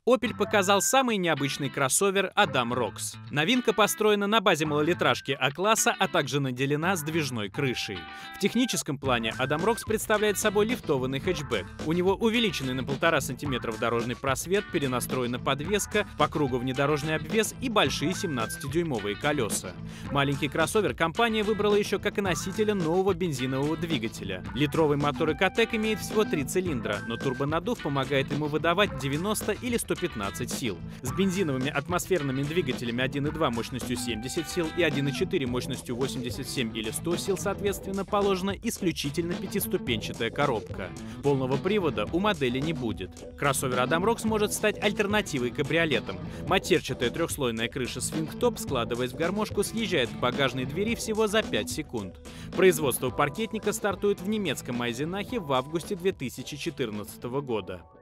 Opel показал самый необычный кроссовер Adam Rocks. Новинка построена на базе малолитражки А-класса, а также наделена сдвижной крышей. В техническом плане Adam Rocks представляет собой лифтованный хэтчбэк. У него увеличенный на 1,5 см дорожный просвет, перенастроена подвеска, по кругу внедорожный обвес и большие 17-дюймовые колеса. Маленький кроссовер компания выбрала еще как и носителя нового бензинового двигателя. Литровый мотор Ecotec имеет всего 3 цилиндра, но турбонаддув помогает ему выдавать 90 или 115 сил. С бензиновыми атмосферными двигателями 1.2 мощностью 70 сил и 1.4 мощностью 87 или 100 сил, соответственно, положена исключительно пятиступенчатая коробка. Полного привода у модели не будет. Кроссовер Adam Rocks может стать альтернативой кабриолетам. Матерчатая трехслойная крыша Swing-Top, складываясь в гармошку, съезжает к багажной двери всего за 5 секунд. Производство паркетника стартует в немецком Айзенахе в августе 2014 года.